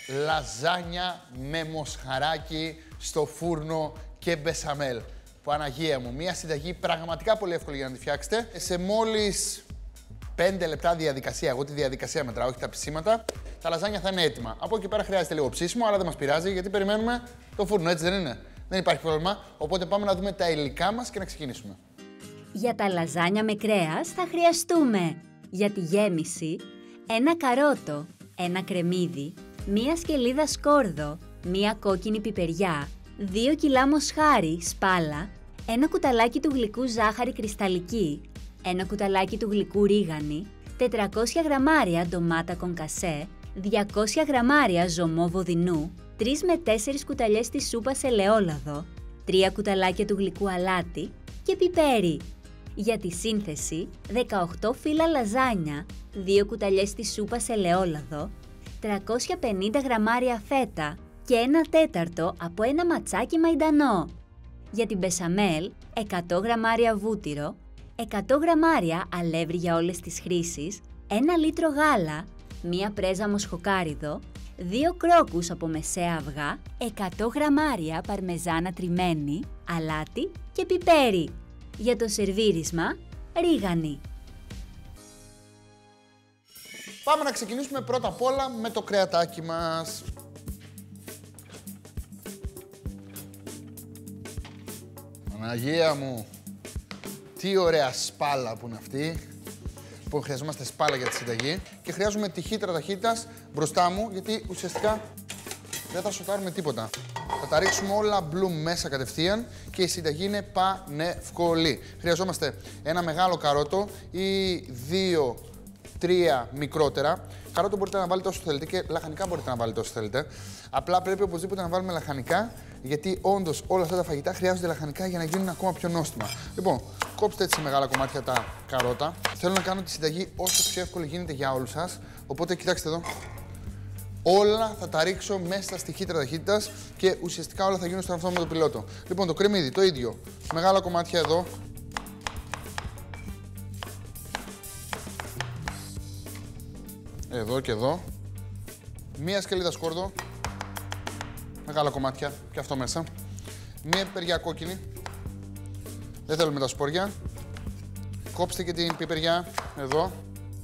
Λαζάνια με μοσχαράκι στο φούρνο και μπεσαμέλ. Παναγία μου, μια συνταγή πραγματικά πολύ εύκολη για να τη φτιάξετε. Σε μόλις 5 λεπτά διαδικασία, εγώ τη διαδικασία μετράω, όχι τα ψήματα, τα λαζάνια θα είναι έτοιμα. Από εκεί πέρα χρειάζεται λίγο ψήσιμο, αλλά δεν μας πειράζει γιατί περιμένουμε το φούρνο, έτσι δεν είναι? Δεν υπάρχει πρόβλημα. Οπότε πάμε να δούμε τα υλικά μας και να ξεκινήσουμε. Για τα λαζάνια με κρέας θα χρειαστούμε για τη γέμιση ένα καρότο, ένα κρεμμύδι, μία σκελίδα σκόρδο, μία κόκκινη πιπεριά, 2 κιλά μοσχάρι, σπάλα, ένα κουταλάκι του γλυκού ζάχαρη κρυσταλλική, ένα κουταλάκι του γλυκού ρίγανη, 400 γραμμάρια ντομάτα κονκασέ, 200 γραμμάρια ζωμό βοδινού, 3 με 4 κουταλιές της σούπας ελαιόλαδο, 3 κουταλάκια του γλυκού αλάτι και πιπέρι. Για τη σύνθεση, 18 φύλλα λαζάνια, 2 κουταλιές της σούπας ελαιόλαδο, 350 γραμμάρια φέτα και 1/4 από ένα ματσάκι μαϊντανό. Για την μπεσαμέλ, 100 γραμμάρια βούτυρο, 100 γραμμάρια αλεύρι για όλες τις χρήσεις, 1 λίτρο γάλα, μία πρέζα μοσχοκάριδο, 2 κρόκους από μεσαία αυγά, 100 γραμμάρια παρμεζάνα τριμμένη, αλάτι και πιπέρι. Για το σερβίρισμα, ρίγανη. Πάμε να ξεκινήσουμε πρώτα απ' όλα με το κρεατάκι μας. Παναγία μου, τι ωραία σπάλα που είναι αυτή. Λοιπόν, χρειαζόμαστε σπάλα για τη συνταγή και χρειάζομαι τη χύτρα ταχύτητας μπροστά μου, γιατί ουσιαστικά δεν θα σοτάρουμε τίποτα. Θα τα ρίξουμε όλα μπλου μέσα κατευθείαν και η συνταγή είναι πανεύκολη. Χρειαζόμαστε ένα μεγάλο καρότο ή 2-3 μικρότερα. Καρότο μπορείτε να βάλετε όσο θέλετε και λαχανικά μπορείτε να βάλετε όσο θέλετε. Απλά πρέπει οπωσδήποτε να βάλουμε λαχανικά, γιατί όντως όλα αυτά τα φαγητά χρειάζονται λαχανικά για να γίνουν ακόμα πιο νόστιμα. Λοιπόν, κόψτε έτσι σε μεγάλα κομμάτια τα καρότα. Θέλω να κάνω τη συνταγή όσο πιο εύκολη γίνεται για όλους σας. Οπότε κοιτάξτε εδώ. Όλα θα τα ρίξω μέσα στη χύτρα ταχύτητας και ουσιαστικά όλα θα γίνουν στον αυτόματο πιλότο. Λοιπόν, το κρεμμύδι το ίδιο. Μεγάλα κομμάτια εδώ. Εδώ και εδώ. Μία σκελίδα σκόρδο. Μεγάλα κομμάτια και αυτό μέσα. Μία πιπεριά κόκκινη. Δεν θέλουμε τα σπόρια. Κόψτε και την πιπεριά εδώ.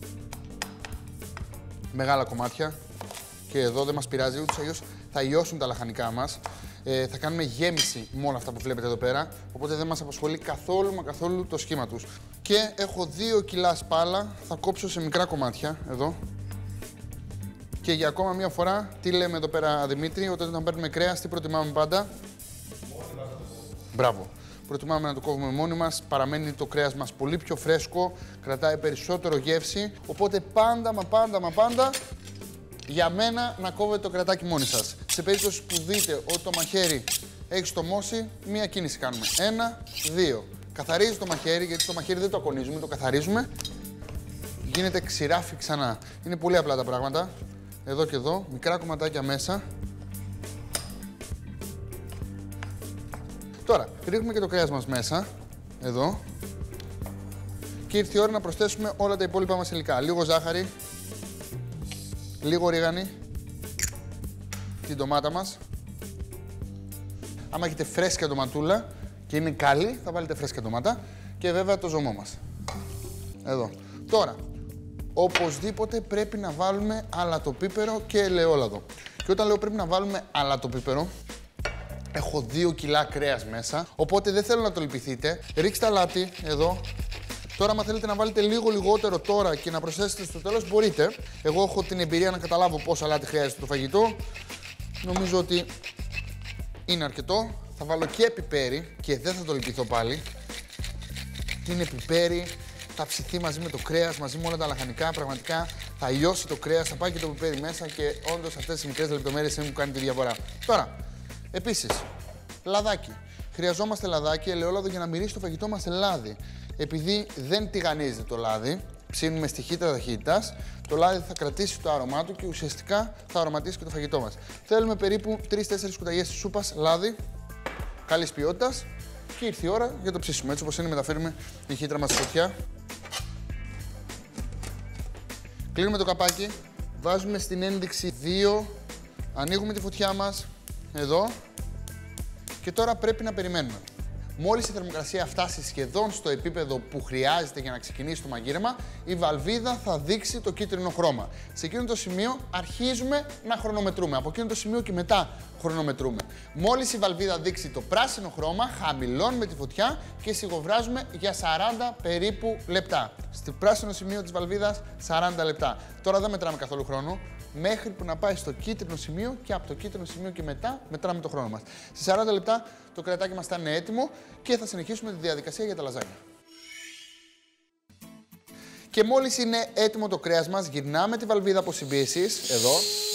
Μεγάλα κομμάτια. Και εδώ δεν μας πειράζει, ούτως αλλιώς θα λιώσουν τα λαχανικά μας. Θα κάνουμε γέμιση με όλα αυτά που βλέπετε εδώ πέρα. Οπότε δεν μας απασχολεί καθόλου μα καθόλου το σχήμα τους. Και έχω 2 κιλά σπάλα. Θα κόψω σε μικρά κομμάτια εδώ. Και για ακόμα μία φορά, τι λέμε εδώ πέρα, Δημήτρη, όταν παίρνουμε κρέας, τι προτιμάμε πάντα? Μπράβο. Προτιμάμε να το κόβουμε μόνοι μας, παραμένει το κρέας μας πολύ πιο φρέσκο, κρατάει περισσότερο γεύση. Οπότε πάντα, μα πάντα, για μένα να κόβετε το κρεατάκι μόνοι σας. Σε περίπτωση που δείτε ότι το μαχαίρι έχει στομώσει, μία κίνηση κάνουμε. 1, 2. Καθαρίζει το μαχαίρι, γιατί το μαχαίρι δεν το ακονίζουμε, το καθαρίζουμε. Γίνεται ξηράφι ξανά. Είναι πολύ απλά τα πράγματα. Εδώ και εδώ, μικρά κομματάκια μέσα. Τώρα, ρίχνουμε και το κρέας μας μέσα, εδώ. Και ήρθε η ώρα να προσθέσουμε όλα τα υπόλοιπα μας υλικά. Λίγο ζάχαρη, λίγο ρίγανη, την ντομάτα μας. Άμα έχετε φρέσκια ντοματούλα και είναι καλή, θα βάλετε φρέσκια ντομάτα. Και βέβαια το ζωμό μας. Εδώ. Τώρα, οπωσδήποτε πρέπει να βάλουμε αλατοπίπερο και ελαιόλαδο. Και όταν λέω πρέπει να βάλουμε αλατοπίπερο, έχω 2 κιλά κρέας μέσα, οπότε δεν θέλω να το λυπηθείτε. Ρίξτε αλάτι εδώ. Τώρα, άμα θέλετε να βάλετε λίγο λιγότερο τώρα και να προσθέσετε στο τέλος, μπορείτε. Εγώ έχω την εμπειρία να καταλάβω πόσο αλάτι χρειάζεται το φαγητό. Νομίζω ότι είναι αρκετό. Θα βάλω και πιπέρι και δεν θα το λυπηθώ πάλι. Είναι πιπέρι. Θα ψηθεί μαζί με το κρέας, μαζί με όλα τα λαχανικά. Πραγματικά θα λιώσει το κρέας, θα πάει και το πιπέρι μέσα και όντως αυτές οι μικρές λεπτομέρειες είναι που κάνουν τη διαφορά. Τώρα, επίσης, λαδάκι. Χρειαζόμαστε λαδάκι, ελαιόλαδο για να μυρίσει το φαγητό μας λάδι. Επειδή δεν τηγανίζεται το λάδι, ψήνουμε στη χύτρα ταχύτητας, το λάδι θα κρατήσει το άρωμά του και ουσιαστικά θα αρωματίσει και το φαγητό μας. Θέλουμε περίπου 3-4 κουταλιές σούπας λάδι, καλής ποιότητας. Και ήρθε η ώρα για το ψήσιμο. Έτσι όπως είναι, μεταφέρουμε τη χύτρα μας στη φωτιά. Κλείνουμε το καπάκι, βάζουμε στην ένδειξη 2 Ανοίγουμε τη φωτιά μας, εδώ. Και τώρα πρέπει να περιμένουμε. Μόλις η θερμοκρασία φτάσει σχεδόν στο επίπεδο που χρειάζεται για να ξεκινήσει το μαγείρεμα, η βαλβίδα θα δείξει το κίτρινο χρώμα. Σε εκείνο το σημείο αρχίζουμε να χρονομετρούμε. Από εκείνο το σημείο και μετά χρονομετρούμε. Μόλις η βαλβίδα δείξει το πράσινο χρώμα, χαμηλώνουμε τη φωτιά και σιγοβράζουμε για 40 περίπου λεπτά. Στο πράσινο σημείο της βαλβίδας 40 λεπτά. Τώρα δεν μετράμε καθόλου χρόνο. Μέχρι που να πάει στο κίτρινο σημείο και από το κίτρινο σημείο και μετά μετράμε το χρόνο μας. Σε 40 λεπτά το κρεατάκι μας θα είναι έτοιμο και θα συνεχίσουμε τη διαδικασία για τα λαζάνια. Και μόλις είναι έτοιμο το κρέας μας, γυρνάμε τη βαλβίδα αποσυμπίεσης, εδώ.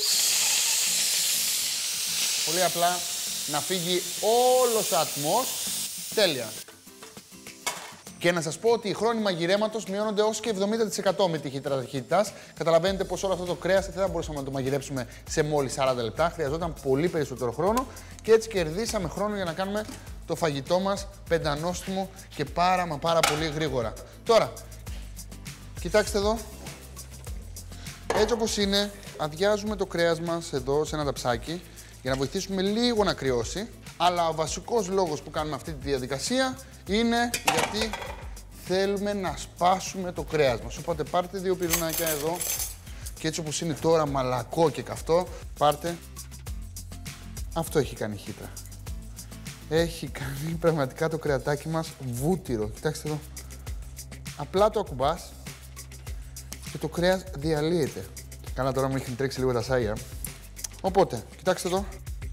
Πολύ απλά να φύγει όλος ο ατμός. Τέλεια. Και να σας πω ότι οι χρόνοι μαγειρέματος μειώνονται ως και 70% με τη χύτταρα ταχύτητας. Καταλαβαίνετε πως όλο αυτό το κρέας δεν θα μπορούσαμε να το μαγειρέψουμε σε μόλις 40 λεπτά. Χρειαζόταν πολύ περισσότερο χρόνο και έτσι κερδίσαμε χρόνο για να κάνουμε το φαγητό μας πεντανόστιμο και πάρα πολύ γρήγορα. Τώρα, κοιτάξτε εδώ. Έτσι όπως είναι, αδειάζουμε το κρέας μας εδώ σε ένα ταψάκι για να βοηθήσουμε λίγο να κρυώσει. Αλλά ο βασικός λόγος που κάνουμε αυτή τη διαδικασία είναι γιατί θέλουμε να σπάσουμε το κρέας μας. Οπότε πάρτε 2 πυρουνάκια εδώ και έτσι όπως είναι τώρα μαλακό και καυτό, πάρτε. Αυτό έχει κάνει χύτρα. Έχει κάνει πραγματικά το κρεατάκι μας βούτυρο. Κοιτάξτε εδώ. Απλά το ακουμπάς και το κρέας διαλύεται. Καλά, τώρα μου έχει τρέξει λίγο τα σάγια. Οπότε, κοιτάξτε εδώ.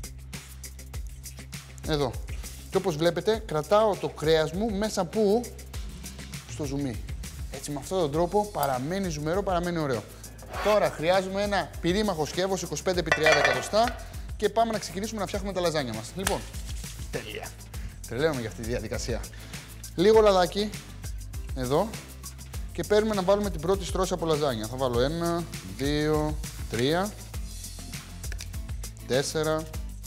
Εδώ. Και όπως βλέπετε, κρατάω το κρέας μου μέσα που? Στο ζουμί. Έτσι, με αυτόν τον τρόπο παραμένει ζουμερό, παραμένει ωραίο. Τώρα χρειάζομαι ένα πυρήμαχο σκεύος 25x30 εκατοστά και πάμε να ξεκινήσουμε να φτιάχνουμε τα λαζάνια μας. Λοιπόν, τέλεια. Τρελαίνομαι για αυτή τη διαδικασία. Λίγο λαδάκι, εδώ, και παίρνουμε να βάλουμε την πρώτη στρώση από λαζάνια. Θα βάλω 1, 2, 3, 4,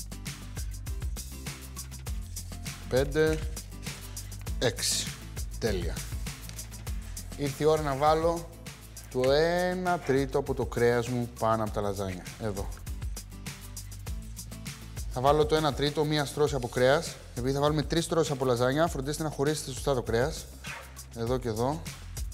5, 6. Τέλεια. Ήρθε η ώρα να βάλω το 1 τρίτο από το κρέας μου πάνω από τα λαζάνια. Εδώ. Θα βάλω το 1 τρίτο, μία στρώση από κρέας. Επειδή θα βάλουμε 3 στρώσεις από λαζάνια, φροντίστε να χωρίσετε σωστά το κρέας. Εδώ και εδώ.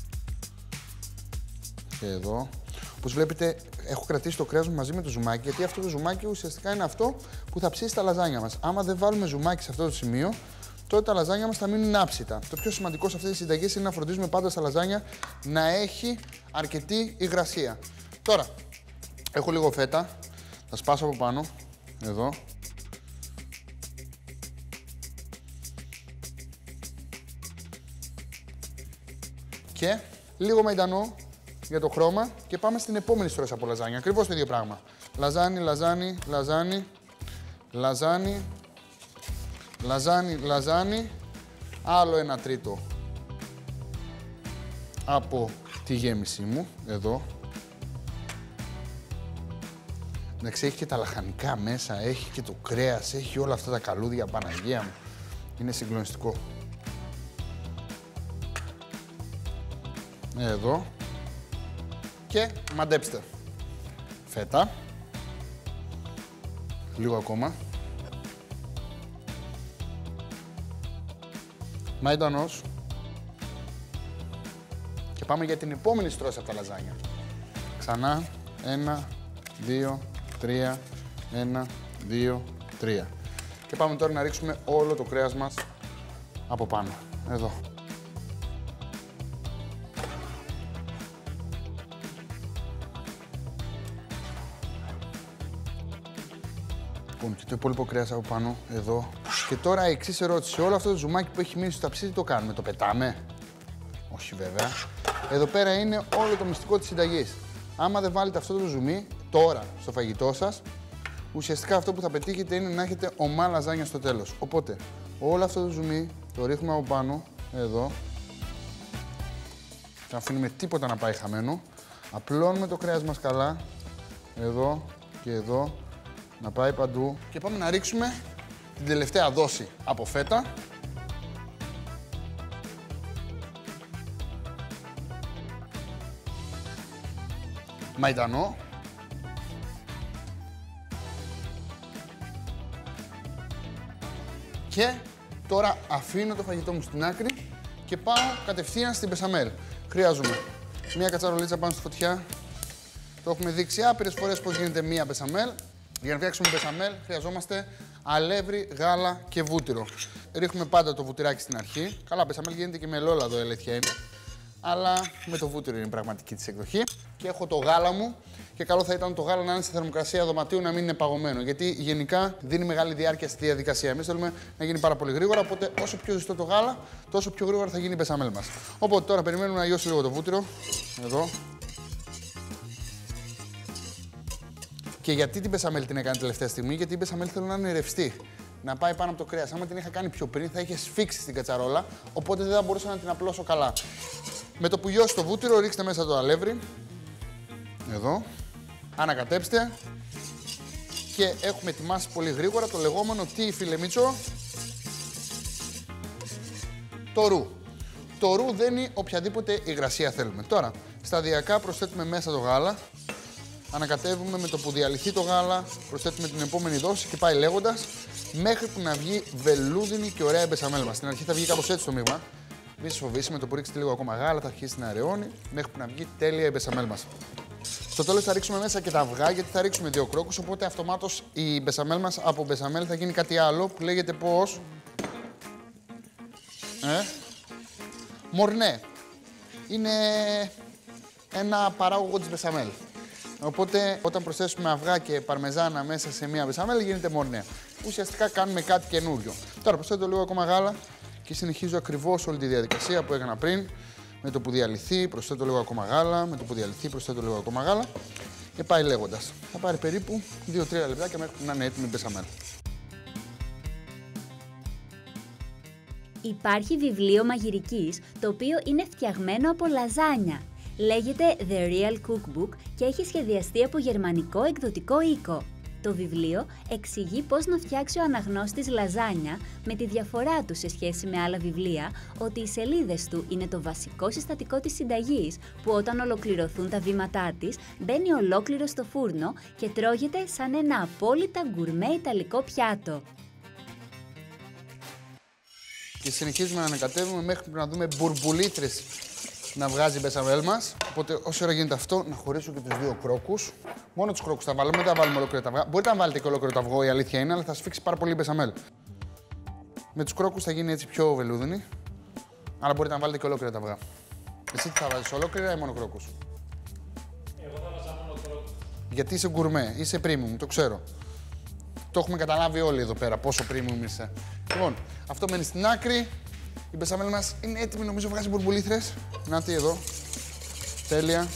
Και εδώ. Όπως βλέπετε, έχω κρατήσει το κρέας μου μαζί με το ζουμάκι, γιατί αυτό το ζουμάκι ουσιαστικά είναι αυτό που θα ψήσει τα λαζάνια μας. Άμα δεν βάλουμε ζουμάκι σε αυτό το σημείο, τότε τα λαζάνια μας θα μείνουν άψητα. Το πιο σημαντικό σε αυτές τις συνταγές είναι να φροντίζουμε πάντα στα λαζάνια να έχει αρκετή υγρασία. Τώρα, έχω λίγο φέτα. Θα σπάσω από πάνω. Εδώ. Και λίγο μαϊντανό για το χρώμα και πάμε στην επόμενη στρώση από λαζάνια. Ακριβώς το ίδιο πράγμα. Λαζάνι, λαζάνι, λαζάνι, λαζάνι, λαζάνι, λαζάνι. Άλλο 1 τρίτο από τη γέμισή μου, εδώ. Εντάξει, έχει και τα λαχανικά μέσα, έχει και το κρέας, έχει όλα αυτά τα καλούδια, Παναγία μου. Είναι συγκλονιστικό. Εδώ. Και μαντέψτε. Φέτα. Λίγο ακόμα. Μαϊντανός. Και πάμε για την επόμενη στρώση από τα λαζάνια. Ξανά. 1, 2, 3. 1, 2, 3. Και πάμε τώρα να ρίξουμε όλο το κρέας μας από πάνω. Εδώ. Και το υπόλοιπο κρέας από πάνω, εδώ. Και τώρα η εξής ερώτηση. Όλο αυτό το ζουμάκι που έχει μείνει στο ταψί, τι το κάνουμε, το πετάμε? Όχι βέβαια. Εδώ πέρα είναι όλο το μυστικό της συνταγής. Άμα δεν βάλετε αυτό το ζουμί τώρα στο φαγητό σας, ουσιαστικά αυτό που θα πετύχετε είναι να έχετε ομά λαζάνια στο τέλος. Οπότε, όλο αυτό το ζουμί το ρίχνουμε από πάνω, εδώ. Δεν αφήνουμε τίποτα να πάει χαμένο. Απλώνουμε το κρέας μας καλά, εδώ και εδώ. Να πάει παντού και πάμε να ρίξουμε την τελευταία δόση από φέτα. Μαϊντανό. Και τώρα αφήνω το φαγητό μου στην άκρη και πάω κατευθείαν στην μπεσαμέλ. Χρειάζομαι μία κατσαρολίτσα πάνω στη φωτιά. Το έχουμε δείξει άπειρες φορές πώς γίνεται μία μπεσαμέλ. Για να φτιάξουμε μπεσαμέλ χρειαζόμαστε αλεύρι, γάλα και βούτυρο. Ρίχνουμε πάντα το βουτυράκι στην αρχή. Καλά, μπεσαμέλ γίνεται και με ελαιόλαδο, η αλήθεια είναι. Αλλά με το βούτυρο είναι η πραγματική της εκδοχή. Και έχω το γάλα μου και καλό θα ήταν το γάλα να είναι σε θερμοκρασία δωματίου, να μην είναι παγωμένο. Γιατί γενικά δίνει μεγάλη διάρκεια στη διαδικασία. Εμείς θέλουμε να γίνει πάρα πολύ γρήγορα. Οπότε όσο πιο ζεστό το γάλα, τόσο πιο γρήγορα θα γίνει η μπεσαμέλ μας. Οπότε τώρα περιμένουμε να λιώσει λίγο το βούτυρο. Εδώ. Και γιατί την μπεσαμέλ την έκανε τελευταία στιγμή? Γιατί η μπεσαμέλ θέλω να είναι ρευστή. Να πάει πάνω από το κρέας. Άμα την είχα κάνει πιο πριν, θα είχε σφίξει στην κατσαρόλα. Οπότε δεν θα μπορούσα να την απλώσω καλά. Με το που λιώσει το βούτυρο, ρίξτε μέσα το αλεύρι. Εδώ. Ανακατέψτε. Και έχουμε ετοιμάσει πολύ γρήγορα το λεγόμενο τι, φίλε Μίτσο? Το ρου. Το ρου δένει οποιαδήποτε υγρασία θέλουμε. Τώρα, σταδιακά προσθέτουμε μέσα το γάλα. Ανακατεύουμε με το που διαλυθεί το γάλα, προσθέτουμε την επόμενη δόση και πάει λέγοντας μέχρι που να βγει βελούδινη και ωραία η μπεσαμέλ μας. Στην αρχή θα βγει κάπως έτσι το μείγμα. Μην σας φοβήσει, με το που ρίξετε λίγο ακόμα γάλα θα αρχίσει να αραιώνει μέχρι που να βγει τέλεια η μπεσαμέλ μας. Στο τέλος θα ρίξουμε μέσα και τα αυγά γιατί θα ρίξουμε 2 κρόκους. Οπότε αυτομάτως η μπεσαμέλ μας από μπεσαμέλ θα γίνει κάτι άλλο που λέγεται πώς? Μορνέ. Είναι ένα παράγωγο της μπεσαμέλ. Οπότε, όταν προσθέσουμε αυγά και παρμεζάνα μέσα σε μία μπεσαμέλ, γίνεται μορνέ. Ουσιαστικά κάνουμε κάτι καινούριο. Τώρα προσθέτω λίγο ακόμα γάλα και συνεχίζω ακριβώς όλη τη διαδικασία που έκανα πριν. Με το που διαλυθεί, προσθέτω λίγο ακόμα γάλα. Με το που διαλυθεί, προσθέτω λίγο ακόμα γάλα. Και πάει λέγοντας. Θα πάρει περίπου 2-3 λεπτάκια μέχρι να είναι έτοιμη η μπεσαμέλ. Υπάρχει βιβλίο μαγειρικής, το οποίο είναι φτιαγμένο από λαζάνια. Λέγεται The Real Cookbook και έχει σχεδιαστεί από γερμανικό εκδοτικό οίκο. Το βιβλίο εξηγεί πώς να φτιάξει ο αναγνώστης λαζάνια με τη διαφορά του σε σχέση με άλλα βιβλία ότι οι σελίδες του είναι το βασικό συστατικό της συνταγής που όταν ολοκληρωθούν τα βήματά της μπαίνει ολόκληρο στο φούρνο και τρώγεται σαν ένα απόλυτα γκουρμέ ιταλικό πιάτο. Και συνεχίζουμε να ανακατεύουμε μέχρι να δούμε μπουρμπουλήθρες να βγάζει η μπεσαμέλ μας. Οπότε, όσο ώρα γίνεται αυτό, να χωρίσω και τους 2 κρόκους. Μόνο τους κρόκους θα βάλουμε, δεν θα βάλουμε ολόκληρα τα αυγά. Μπορείτε να βάλετε και ολόκληρο το αυγό, η αλήθεια είναι, αλλά θα σφίξει πάρα πολύ η μπεσαμέλ. Με τους κρόκους θα γίνει έτσι πιο βελούδινη, αλλά μπορείτε να βάλετε και ολόκληρα τα αυγά. Εσύ τι θα βάζεις, ολόκληρα ή μόνο κρόκους? Εγώ θα βάζα μόνο κρόκους. Γιατί είσαι γκουρμέ, είσαι premium, το ξέρω. Το έχουμε καταλάβει όλοι εδώ πέρα πόσο premium είσαι. Λοιπόν, αυτό μένει στην άκρη. Η μπεσαμέλ μας είναι έτοιμη, νομίζω βγάζει μπουρμπουλήθρες. Να τι εδώ. Τέλεια.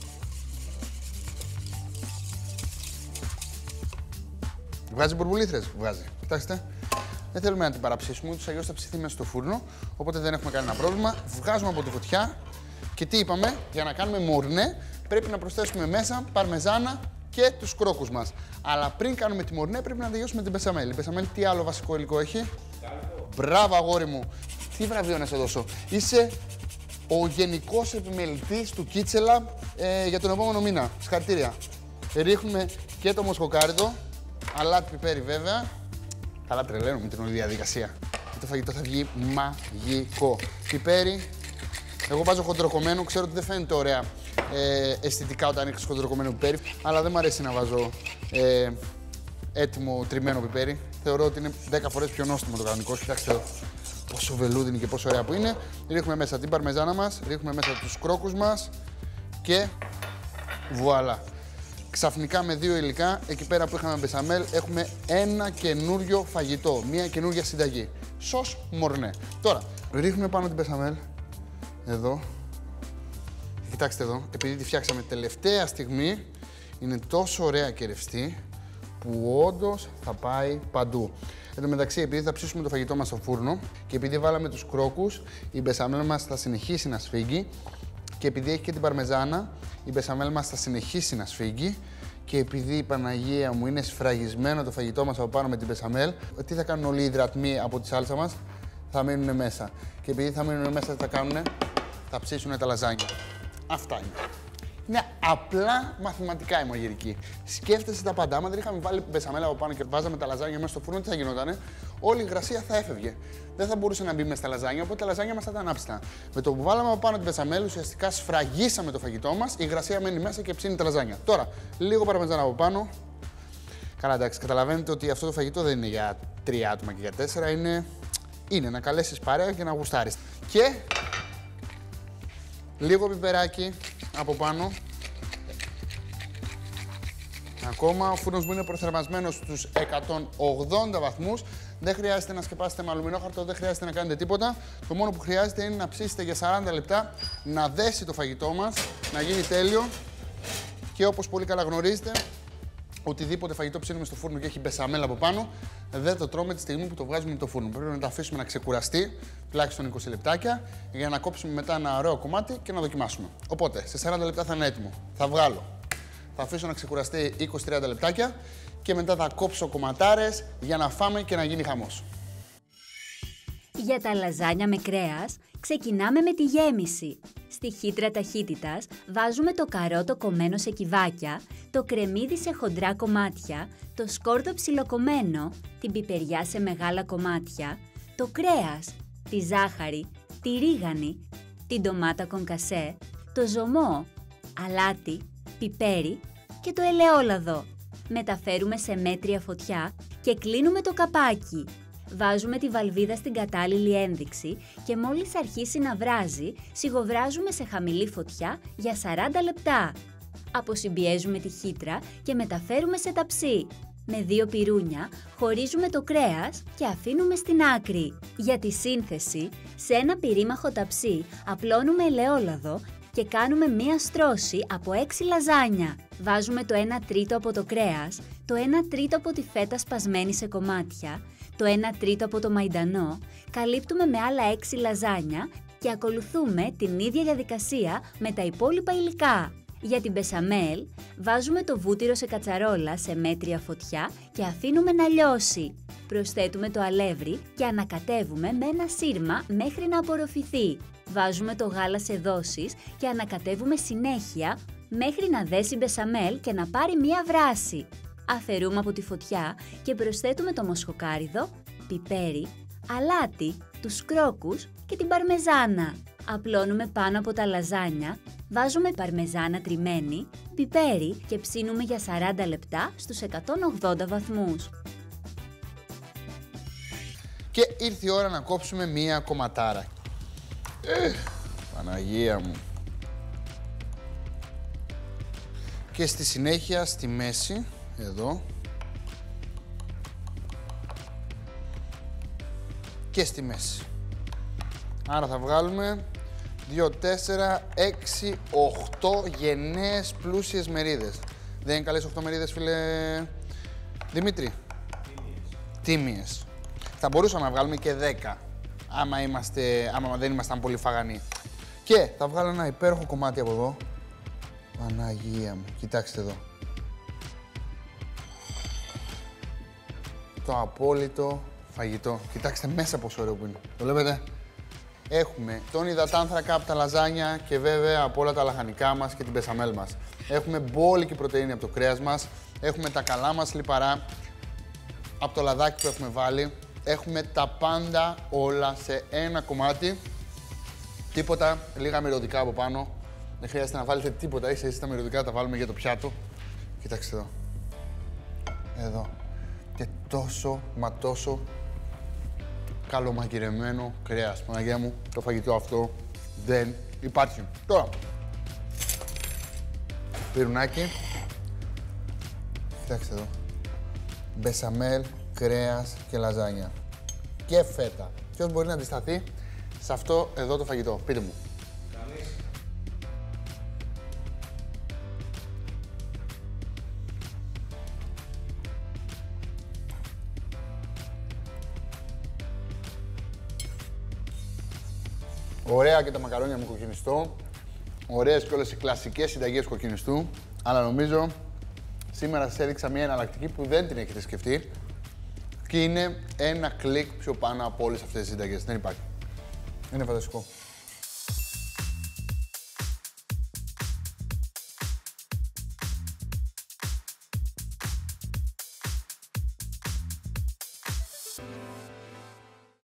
Βγάζει μπουρμπουλήθρες, βγάζει. Κοιτάξτε. Δεν θέλουμε να την παραψήσουμε, ούτως αλλιώς θα ψηθεί μέσα στο φούρνο. Οπότε δεν έχουμε κανένα πρόβλημα. Βγάζουμε από τη φωτιά. Και τι είπαμε, για να κάνουμε μορνέ πρέπει να προσθέσουμε μέσα παρμεζάνα και τους κρόκους μας. Αλλά πριν κάνουμε τη μορνέ πρέπει να τελειώσουμε την μπεσαμέλ. Η μπεσαμέλ τι άλλο βασικό υλικό έχει? Μπράβο, αγόρι μου. Τι βραβείο να σε δώσω? Είσαι ο γενικός επιμελητής του Kitchen Lab για τον επόμενο μήνα. Συγχαρητήρια. Ρίχνουμε και το μοσχοκάριτο, αλάτι πιπέρι βέβαια. Καλά τρελαίνουμε την όλη διαδικασία. Και το φαγητό θα βγει μαγικό. Πιπέρι. Εγώ βάζω χοντροκομμένο, ξέρω ότι δεν φαίνεται ωραία αισθητικά όταν ρίχνεις χοντροκομμένο πιπέρι, αλλά δεν μου αρέσει να βάζω έτοιμο τριμμένο πιπέρι. Θεωρώ ότι είναι 10 φορές πιο νόστιμο το κανονικό. Κοιτάξτε εδώ πόσο βελούδινη και πόσο ωραία που είναι. Ρίχνουμε μέσα την παρμεζάνα μας, ρίχνουμε μέσα τους κρόκους μας και βουαλά. Ξαφνικά με 2 υλικά, εκεί πέρα που είχαμε μπεσαμέλ, έχουμε ένα καινούριο φαγητό, μια καινούργια συνταγή. Σος μορνέ. Τώρα, ρίχνουμε πάνω την μπεσαμέλ, εδώ. Κοιτάξτε εδώ, επειδή τη φτιάξαμε τελευταία στιγμή, είναι τόσο ωραία και ρευστή, που όντως θα πάει παντού. Εν τω μεταξύ, επειδή θα ψήσουμε το φαγητό μας στο φούρνο και επειδή βάλαμε τους κρόκους, η μπεσαμέλ μας θα συνεχίσει να σφίγγει. Και επειδή έχει και την παρμεζάνα, η μπεσαμέλ μας θα συνεχίσει να σφίγγει. Και επειδή η Παναγία μου είναι σφραγισμένο το φαγητό μας από πάνω με την μπεσαμέλ, τι θα κάνουν όλοι οι υδρατμοί από τη σάλτσα μας? Θα μείνουν μέσα. Και επειδή θα μείνουν μέσα, τι θα κάνουν? Θα ψήσουν τα λαζάνια. Αυτά είναι. Είναι απλά μαθηματικά η μαγειρική. Σκέφτεσαι τα πάντα. Άμα δεν είχαμε βάλει μπεσαμέλ από πάνω και βάζαμε τα λαζάνια μέσα στο φούρνο, τι θα γινότανε? Όλη η υγρασία θα έφευγε. Δεν θα μπορούσε να μπει μέσα στα λαζάνια, οπότε τα λαζάνια μας θα ήταν άψητα. Με το που βάλαμε από πάνω την μπεσαμέλ, ουσιαστικά σφραγίσαμε το φαγητό μας, η υγρασία μένει μέσα και ψήνει τα λαζάνια. Τώρα, λίγο παρμεζάν από πάνω. Καλά, εντάξει, καταλαβαίνετε ότι αυτό το φαγητό δεν είναι για 3 άτομα και για 4, είναι να καλέσεις παρέα και να γουστάρεις. Και λίγο πιπεράκι από πάνω. Ακόμα, ο φούρνος μου είναι προθερμασμένος στους 180 βαθμούς. Δεν χρειάζεται να σκεπάσετε με αλουμινόχαρτο, δεν χρειάζεται να κάνετε τίποτα. Το μόνο που χρειάζεται είναι να ψήσετε για 40 λεπτά, να δέσει το φαγητό μας, να γίνει τέλειο. Και όπως πολύ καλά γνωρίζετε, οτιδήποτε φαγητό ψήνουμε στο φούρνο και έχει μπεσαμέλ από πάνω, δεν το τρώμε τη στιγμή που το βγάζουμε από το φούρνο. Πρέπει να το αφήσουμε να ξεκουραστεί, τουλάχιστον 20 λεπτάκια, για να κόψουμε μετά ένα ωραίο κομμάτι και να δοκιμάσουμε. Οπότε, σε 40 λεπτά θα είναι έτοιμο. Θα βγάλω. Θα αφήσω να ξεκουραστεί 20-30 λεπτάκια και μετά θα κόψω κομματάρες για να φάμε και να γίνει χαμός. Για τα λαζάνια με κρέας, ξεκινάμε με τη γέμιση. Στη χύτρα ταχύτητας βάζουμε το καρότο κομμένο σε κυβάκια, το κρεμμύδι σε χοντρά κομμάτια, το σκόρδο ψιλοκομμένο, την πιπεριά σε μεγάλα κομμάτια, το κρέας, τη ζάχαρη, τη ρίγανη, την ντομάτα κονκασέ, το ζωμό, αλάτι, πιπέρι και το ελαιόλαδο. Μεταφέρουμε σε μέτρια φωτιά και κλείνουμε το καπάκι. Βάζουμε τη βαλβίδα στην κατάλληλη ένδειξη και μόλις αρχίσει να βράζει, σιγοβράζουμε σε χαμηλή φωτιά για 40 λεπτά. Αποσυμπιέζουμε τη χύτρα και μεταφέρουμε σε ταψί. Με 2 πυρούνια χωρίζουμε το κρέας και αφήνουμε στην άκρη. Για τη σύνθεση, σε ένα πυρήμαχο ταψί απλώνουμε ελαιόλαδο και κάνουμε μία στρώση από 6 λαζάνια. Βάζουμε το 1 τρίτο από το κρέας, το 1 τρίτο από τη φέτα σπασμένη σε κομμάτια, το 1 τρίτο από το μαϊντανό, καλύπτουμε με άλλα 6 λαζάνια και ακολουθούμε την ίδια διαδικασία με τα υπόλοιπα υλικά. Για την μπεσαμέλ, βάζουμε το βούτυρο σε κατσαρόλα σε μέτρια φωτιά και αφήνουμε να λιώσει. Προσθέτουμε το αλεύρι και ανακατεύουμε με ένα σύρμα μέχρι να απορροφηθεί. Βάζουμε το γάλα σε δόσεις και ανακατεύουμε συνέχεια μέχρι να δέσει μπεσαμέλ και να πάρει μία βράση. Αφαιρούμε από τη φωτιά και προσθέτουμε το μοσχοκάριδο, πιπέρι, αλάτι, τους κρόκους και την παρμεζάνα. Απλώνουμε πάνω από τα λαζάνια, βάζουμε παρμεζάνα τριμμένη, πιπέρι και ψήνουμε για 40 λεπτά στους 180 βαθμούς. Και ήρθε η ώρα να κόψουμε μία κομματάρα. Παναγία μου. Και στη συνέχεια στη μέση, εδώ. Και στη μέση. Άρα θα βγάλουμε 2, 4, 6, 8 γενναίες πλούσιες μερίδες. Δεν είναι καλές 8 μερίδες, φίλε Δημήτρη? Τίμιες. Θα μπορούσαμε να βγάλουμε και 10, άμα δεν ήμασταν πολύ φαγανοί. Και θα βγάλω ένα υπέροχο κομμάτι από εδώ. Παναγία μου, κοιτάξτε εδώ. Το απόλυτο φαγητό. Κοιτάξτε μέσα πόσο ωραίο που είναι. Το βλέπετε? Έχουμε τον υδατάνθρακα από τα λαζάνια και βέβαια από όλα τα λαχανικά μας και την μπεσαμέλ μας. Έχουμε μπόλικη πρωτεΐνη από το κρέας μας. Έχουμε τα καλά μας λιπαρά από το λαδάκι που έχουμε βάλει. Έχουμε τα πάντα όλα σε ένα κομμάτι. Τίποτα, λίγα μυρωδικά από πάνω. Δεν χρειάζεται να βάλετε τίποτα, εσείς τα μυρωδικά τα βάλουμε για το πιάτο. Κοιτάξτε εδώ. Εδώ. Και τόσο, μα τόσο καλομαγειρεμένο κρέας. Παναγία μου, το φαγητό αυτό δεν υπάρχει. Τώρα, πυρουνάκι. Κοιτάξτε εδώ. Μπεσαμέλ, κρέας και λαζάνια. Και φέτα. Ποιος μπορεί να αντισταθεί σε αυτό εδώ το φαγητό? Πείτε μου. Κανείς. Ωραία και τα μακαρόνια με κοκκινιστό. Ωραίες και όλες οι κλασικές συνταγές κοκκινιστού. Αλλά νομίζω σήμερα σας έδειξα μια εναλλακτική που δεν την έχετε σκεφτεί. Και είναι ένα κλικ πιο πάνω από όλες αυτές τις συνταγές. Δεν υπάρχει. Είναι φανταστικό.